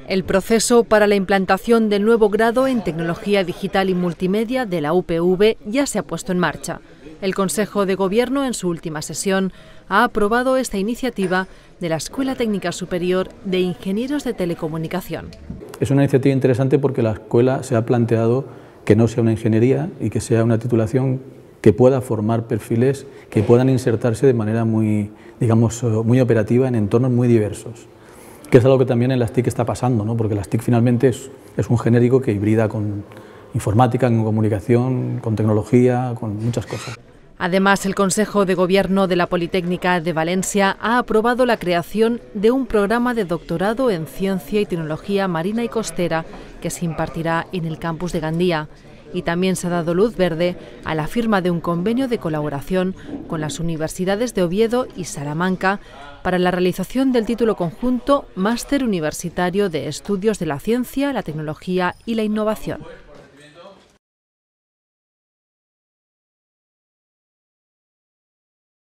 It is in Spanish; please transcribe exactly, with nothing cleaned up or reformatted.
El proceso para la implantación del nuevo grado en Tecnología Digital y Multimedia de la U P V ya se ha puesto en marcha. El Consejo de Gobierno, en su última sesión, ha aprobado esta iniciativa de la Escuela Técnica Superior de Ingenieros de Telecomunicación. Es una iniciativa interesante porque la escuela se ha planteado que no sea una ingeniería y que sea una titulación que pueda formar perfiles que puedan insertarse de manera muy, digamos, muy operativa en entornos muy diversos. Que es algo que también en las TIC está pasando, ¿no? Porque las TIC finalmente es, es un genérico que hibrida con informática, con comunicación, con tecnología, con muchas cosas. Además, el Consejo de Gobierno de la Politécnica de Valencia ha aprobado la creación de un programa de doctorado en Ciencia y Tecnología Marina y Costera que se impartirá en el campus de Gandía. Y también se ha dado luz verde a la firma de un convenio de colaboración con las universidades de Oviedo y Salamanca para la realización del título conjunto Máster Universitario de Estudios de la Ciencia, la Tecnología y la Innovación.